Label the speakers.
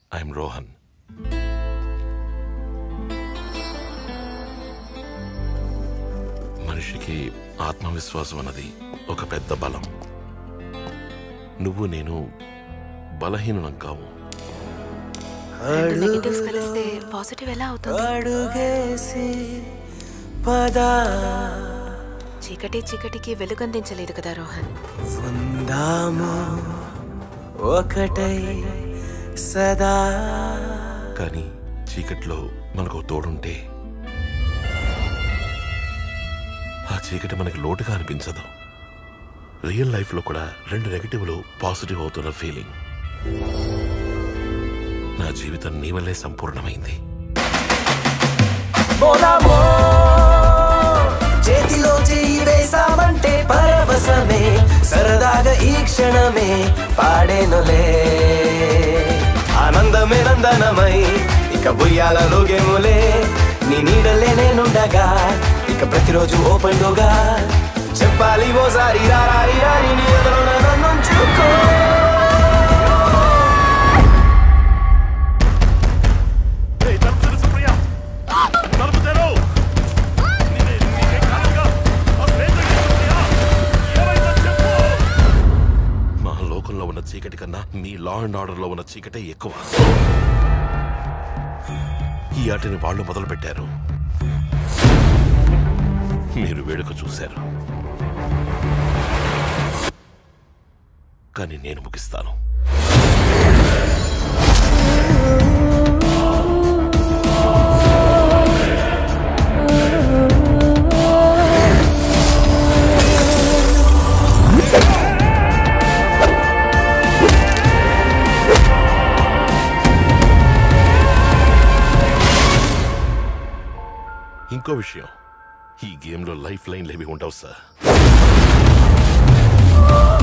Speaker 1: I'm Rohan. మనిషికి ఆత్మవిశ్వాసం అన్నది ఒక పెద్ద బలం. నువ్వు నేను బలహీనం కావు.
Speaker 2: నెగటివ్స్ కలిస్తే పాజిటివ్ ఎలా అవుతుంది? చీకటి చీకటికి వెలుగందించలేదు కదా రోహన్.
Speaker 3: ఒకటై సదా.
Speaker 1: కానీ చీకట్లో మనకు తోడుంటే ఆ చీకటి మనకి లోటుగా అనిపించదు. రియల్ లైఫ్ లో కూడా 2 నెగటివ్లు పాజిటివ్ అవుతున్న ఫీలింగ్. నా జీవితం నీ వల్లే సంపూర్ణమైంది.
Speaker 3: చేతిలో చేయి వేసామంటే పరవశమే, సరదాగా ఈ క్షణమే పాడేనులే. ఆనందమే నందనమై ఇక ఉయ్యాలలో గేములే. నీ నీడలే నేనుండగా ఇక ప్రతిరోజు ఓపెన్ డోగా. చెప్పాలి ఓసారి రారి రాని నీ ఎదురు నన్నుంచుకో.
Speaker 1: మా లోకంలో ఉన్న చీకటి కన్నా మీ లా అండ్ ఆర్డర్ లో ఉన్న చీకటే ఎక్కువ. ఈ ఆటని వాళ్ళు మొదలు పెట్టారు, మీరు వేడుక చూశారు, కానీ నేను ముగిస్తాను. ఇంకో విషయం, ఈ గేమ్లో లైఫ్ లైన్లు ఏవి ఉండవు సార్.